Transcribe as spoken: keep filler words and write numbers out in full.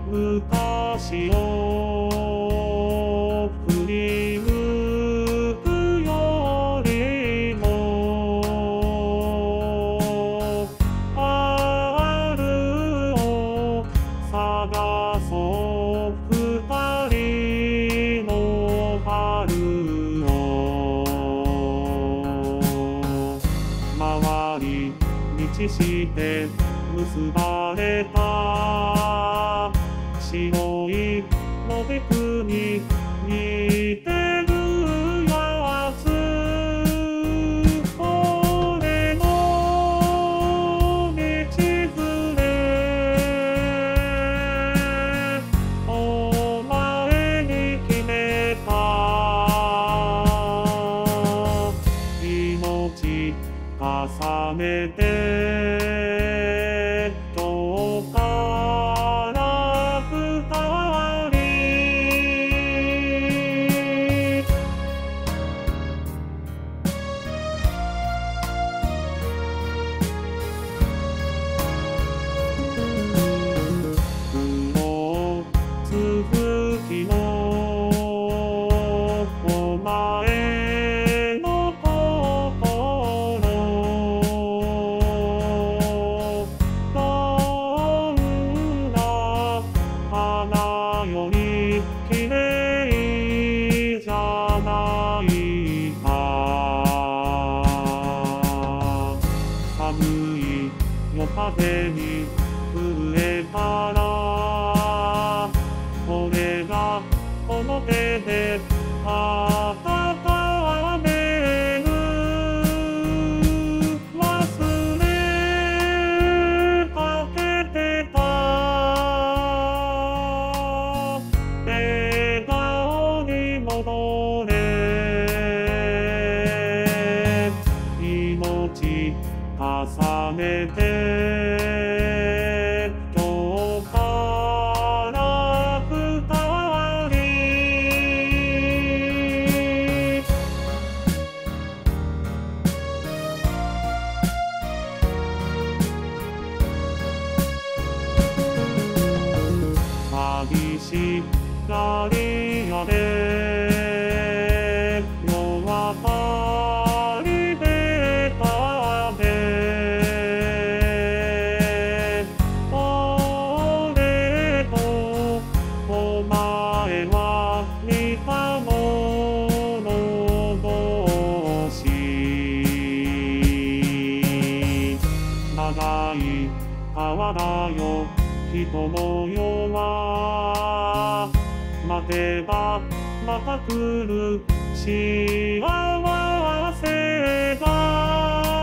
昔を振り向くよりも春を探そう二人の春を周り道して結ばれた白い野べくに似てるやつ俺の道連れお前に決めた命重ねて今日から二人雲つぶきのお前の心どんな花より綺麗じゃないか寒い夜風に震えたら俺がこの手で温める忘れかけてた笑顔に戻れ命重ねて今日から二人寂しがり屋で夜明かりで食べ俺とお前は似たもの同士長い川だよ人模様は待てばまた来る幸せが